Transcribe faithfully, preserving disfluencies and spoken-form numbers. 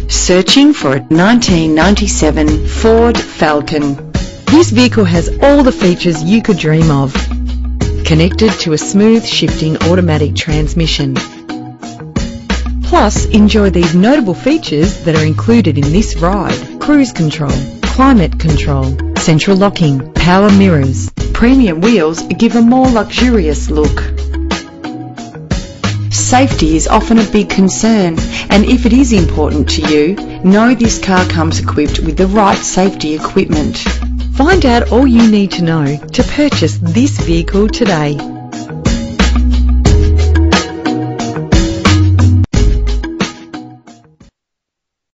Searching for a nineteen ninety-seven Ford Falcon. This vehicle has all the features you could dream of. Connected to a smooth shifting automatic transmission. Plus, enjoy these notable features that are included in this ride: cruise control, climate control, central locking, power mirrors. Premium wheels give a more luxurious look. Safety is often a big concern, and if it is important to you, know this car comes equipped with the right safety equipment. Find out all you need to know to purchase this vehicle today.